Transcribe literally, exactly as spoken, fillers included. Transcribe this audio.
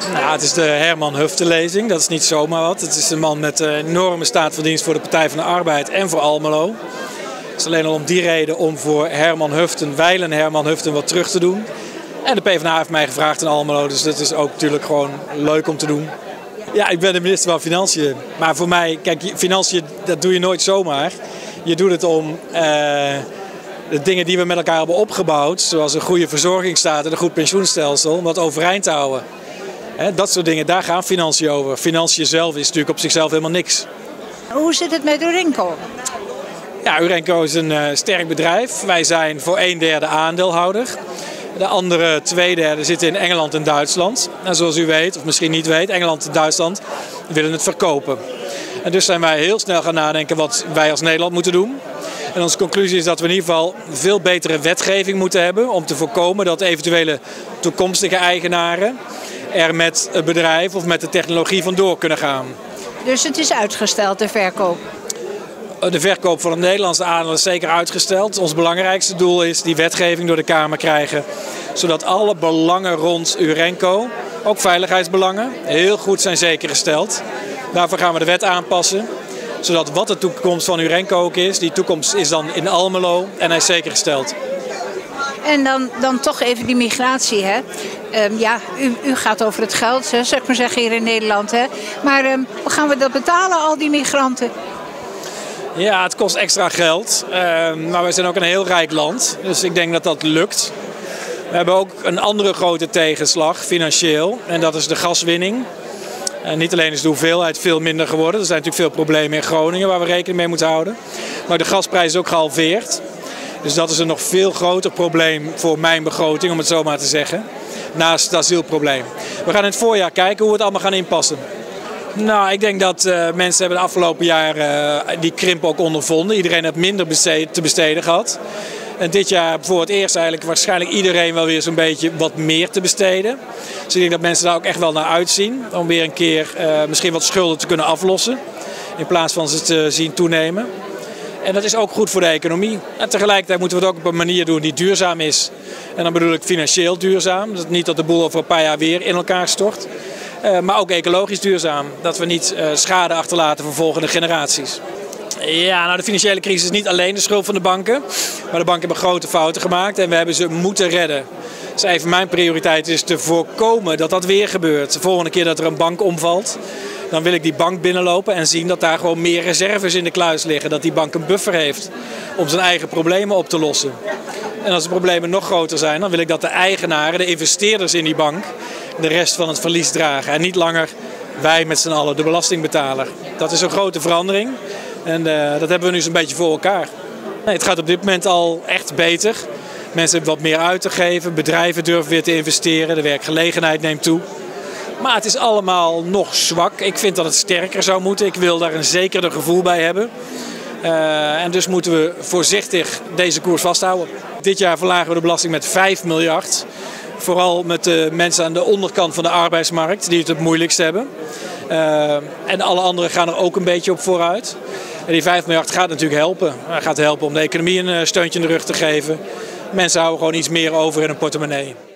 Nou, het is de Herman Huften-lezing. Dat is niet zomaar wat. Het is een man met een enorme staatverdienst voor de Partij van de Arbeid en voor Almelo. Het is alleen al om die reden om voor Herman Huften, wijlen Herman Huften, wat terug te doen. En de PvdA heeft mij gevraagd in Almelo, dus dat is ook natuurlijk gewoon leuk om te doen. Ja, ik ben de minister van Financiën. Maar voor mij, kijk, financiën, dat doe je nooit zomaar. Je doet het om uh, de dingen die we met elkaar hebben opgebouwd, zoals een goede verzorgingsstaat en een goed pensioenstelsel, om dat overeind te houden. He, dat soort dingen, daar gaan financiën over. Financiën zelf is natuurlijk op zichzelf helemaal niks. Hoe zit het met Urenco? Ja, Urenco is een uh, sterk bedrijf. Wij zijn voor een derde aandeelhouder. De andere twee derde zitten in Engeland en Duitsland. En zoals u weet, of misschien niet weet, Engeland en Duitsland willen het verkopen. En dus zijn wij heel snel gaan nadenken wat wij als Nederland moeten doen. En onze conclusie is dat we in ieder geval veel betere wetgeving moeten hebben om te voorkomen dat eventuele toekomstige eigenaren er met het bedrijf of met de technologie vandoor kunnen gaan. Dus het is uitgesteld, de verkoop? De verkoop van het Nederlandse aandeel is zeker uitgesteld. Ons belangrijkste doel is die wetgeving door de Kamer krijgen, zodat alle belangen rond Urenco, ook veiligheidsbelangen, heel goed zijn zekergesteld. Daarvoor gaan we de wet aanpassen, zodat wat de toekomst van Urenco ook is, die toekomst is dan in Almelo en hij is zekergesteld. En dan, dan toch even die migratie, hè? Um, ja, u, u gaat over het geld, hè, zou ik maar zeggen, hier in Nederland, hè? Maar um, hoe gaan we dat betalen, al die migranten? Ja, het kost extra geld, uh, maar we zijn ook een heel rijk land, dus ik denk dat dat lukt. We hebben ook een andere grote tegenslag, financieel, en dat is de gaswinning. Uh, niet alleen is de hoeveelheid veel minder geworden, er zijn natuurlijk veel problemen in Groningen waar we rekening mee moeten houden. Maar de gasprijs is ook gehalveerd, dus dat is een nog veel groter probleem voor mijn begroting, om het zo maar te zeggen, naast het asielprobleem. We gaan in het voorjaar kijken hoe we het allemaal gaan inpassen. Nou, ik denk dat uh, mensen hebben de afgelopen jaren uh, die krimp ook ondervonden. Iedereen heeft minder besteed, te besteden gehad. En dit jaar voor het eerst eigenlijk waarschijnlijk iedereen wel weer zo'n beetje wat meer te besteden. Dus ik denk dat mensen daar ook echt wel naar uitzien. Om weer een keer uh, misschien wat schulden te kunnen aflossen. In plaats van ze te zien toenemen. En dat is ook goed voor de economie. En tegelijkertijd moeten we het ook op een manier doen die duurzaam is. En dan bedoel ik financieel duurzaam. Dus niet dat de boel over een paar jaar weer in elkaar stort. Uh, maar ook ecologisch duurzaam. Dat we niet uh, schade achterlaten voor volgende generaties. Ja, nou de financiële crisis is niet alleen de schuld van de banken. Maar de banken hebben grote fouten gemaakt en we hebben ze moeten redden. Dus even mijn prioriteit is te voorkomen dat dat weer gebeurt. De volgende keer dat er een bank omvalt, dan wil ik die bank binnenlopen en zien dat daar gewoon meer reserves in de kluis liggen. Dat die bank een buffer heeft om zijn eigen problemen op te lossen. En als de problemen nog groter zijn, dan wil ik dat de eigenaren, de investeerders in die bank, de rest van het verlies dragen. En niet langer wij met z'n allen, de belastingbetaler. Dat is een grote verandering. En uh, dat hebben we nu zo'n beetje voor elkaar. Nee, het gaat op dit moment al echt beter. Mensen hebben wat meer uit te geven. Bedrijven durven weer te investeren. De werkgelegenheid neemt toe. Maar het is allemaal nog zwak. Ik vind dat het sterker zou moeten. Ik wil daar een zekerder gevoel bij hebben. Uh, en dus moeten we voorzichtig deze koers vasthouden. Dit jaar verlagen we de belasting met vijf miljard. Vooral met de mensen aan de onderkant van de arbeidsmarkt die het het moeilijkst hebben. Uh, en alle anderen gaan er ook een beetje op vooruit. En die vijf miljard gaat natuurlijk helpen. Het gaat helpen om de economie een steuntje in de rug te geven. Mensen houden gewoon iets meer over in hun portemonnee.